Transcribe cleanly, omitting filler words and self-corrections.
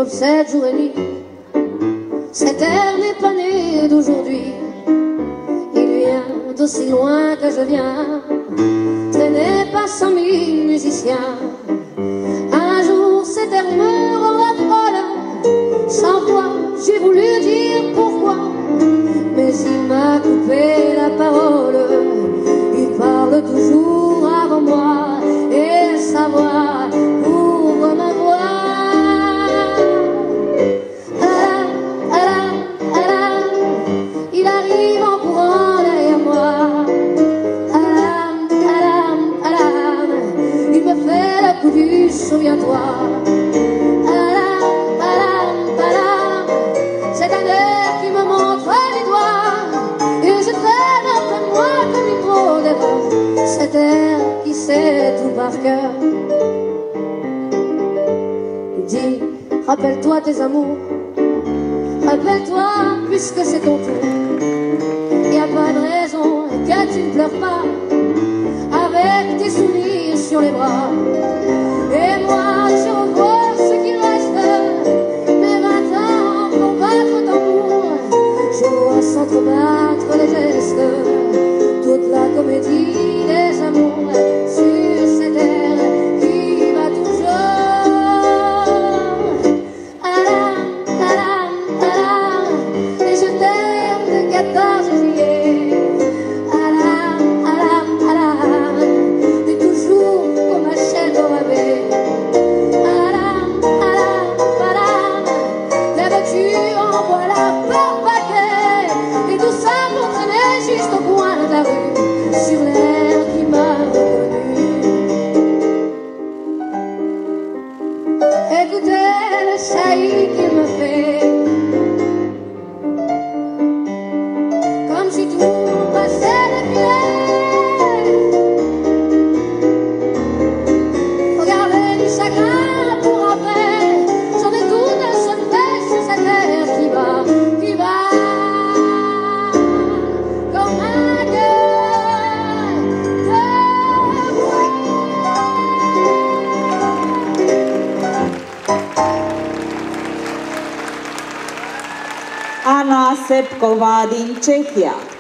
m'obsède jour et nuit. Cet air n'est pas né d'aujourd'hui, il vient d'aussi loin que je viens, traîné par 100 000 musiciens. Un jour cet air me rendra folle, sans voix j'ai voulu dire pourquoi, mais il m'a coupé la parole. Il parle toujours avant moi et sa voix ouvre ma voix. Il arrive en courant derrière moi. Il me fait le coup du souviens-toi. C'est un air qui me montre du doigt et je traîne après moi comme une drôle d'erreur. Cet air qui sait tout par cœur. Il dit, rappelle-toi tes amours, rappelle-toi puisque c'est ton tour. Y a pas de raison que tu ne pleures pas avec tes souvenirs sur les bras. Et moi je revois ce qui reste, mes 20 ans pour battre au tambour. Je vois s'entrebattre les gestes, toute la comédie des amours sur cette terre qui va toujours. Alam, alam, alam, et je t'aime le 14 juillet. Alam, alam, alam, et toujours comme ma chaîne au rabais. Alam, alam, alam, la voiture envoie la par paquet, et tout ça pour traîner juste au coin de la rue, sur l'air qui m'a reconnu. Écoutez le chahut qu'il me fait, comme si tout passait de filet. Regardez du chagrin pour après, j'en ai tout de sauter sur cette terre qui va comme un cœur de bois. Ana Sepková din Czechia.